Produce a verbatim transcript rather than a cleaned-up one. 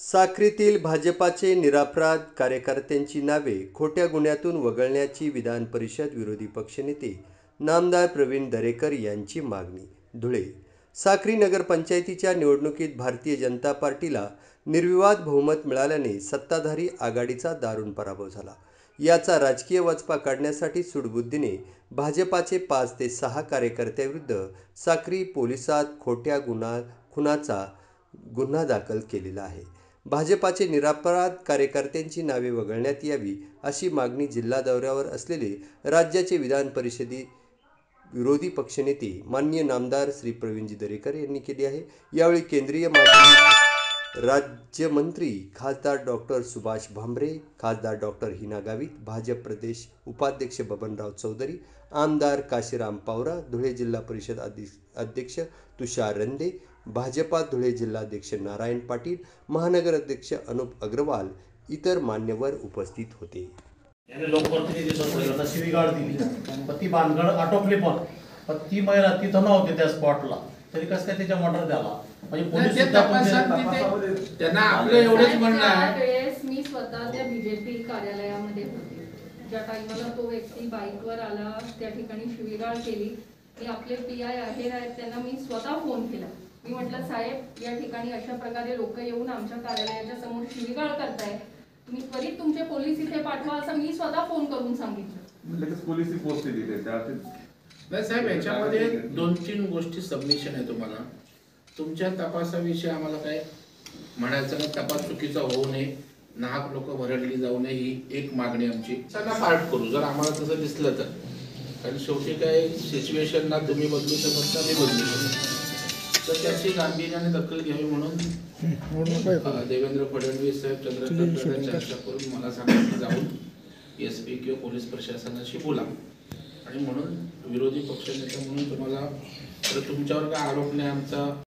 साक्रीतील भाजपाचे निरपराध कार्यकर्त्यांची नावे खोट्या गुन्ह्यातून वगळण्याची विधान परिषद विरोधी पक्षनेते नामदार प्रवीण दरेकर यांची मागणी. धुळे. साक्री नगरपंचायतीच्या निवडणुकीत भारतीय जनता पार्टीला निर्विवाद बहुमत मिळाल्याने सत्ताधारी आघाडीचा दारुण पराभव झाला. याचा राजकीय वचपा काढण्यासाठी सूडबुद्धीने भाजपाचे पाच ते सहा कार्यकर्त्यांविरुद्ध साक्री पोलिसात खोट्या गुन्हा खुनाचा गुन्हा दाखल केलेला आहे. भाजपाचे निरपराध कार्यकर्त्यांची नावे वगळण्यात यावी अशी मागणी जिल्हा दौऱ्यावर असलेले राज्याचे विधान परिषदेचे विरोधी पक्षनेते माननीय नामदार श्री प्रवीणजी दरेकर यांनी केली आहे. यावेळी केंद्रीय माजी राज्यमंत्री खासदार डॉक्टर सुभाष भामरे, खासदार डॉक्टर हिना गावित, भाजप प्रदेश उपाध्यक्ष बबनराव चौधरी, आमदार काशीराम पावरा, धुळे जिल्हा परिषद अध्यक्ष तुषार रंदे, भाजपा धुळे जिल्हाध्यक्ष नारायण पाटील, महानगर अध्यक्ष अनुप अग्रवाल इतर मान्यवर उपस्थित होते. याने लोकप्रतिनिधी शिवीगाळ दिली, पण ती भानगड आटोपली. पण पण ती महिला तिथं नव्हती त्या स्पॉटला, तरी कसं काय त्याच्या मर्डर झाला. म्हणजे पोलीस त्यांना आपलं एवढंच म्हणणं आहे. मी स्वतः त्या बीजेपी कार्यालयामध्ये होते ज्या टाइमला तो व्यक्ती बाईकवर आला, त्या ठिकाणी शिवीगाळ केली. मी आपले पी आय आहेर आहेत त्यांना मी स्वतः फोन केला. मी म्हटलं, साहेब या ठिकाणी अशा प्रकारे लोक येऊन आमच्या कार्यालयाच्या समोर शिवीगाळ करताय, तुम्ही त्वरित तुमचे पोलीस इथे पाठवा असं मी स्वतः फोन करून सांगितलं. लगेच पोलीस पोस्ट दिली. नाही साहेब, याच्यामध्ये दोन तीन गोष्टी सबमिशन आहे. तुम्हाला तुमच्या तपासाविषयी आम्हाला काय म्हणायचं नाही. तपास चुकीचा होऊ नये, नाहक लोक भरडली जाऊ नये ही एक मागणी आमची. सगळं पार्ट करू जर आम्हाला तसं दिसलं तर, कारण शेवटी काय सिच्युएशन ना तुम्ही बदलू शकत ना मी बदलू शकत. तर त्याची गांभीर्याने दखल घ्यावी म्हणून देवेंद्र फडणवीस साहेब चंद्रकांत चर्चा करून मला सांगितलं जाऊन एस पी किंवा पोलीस प्रशासनाशी बोला. आणि म्हणून विरोधी पक्षनेता म्हणून तुम्हाला तुमच्यावर काय आरोप नाही आमचा.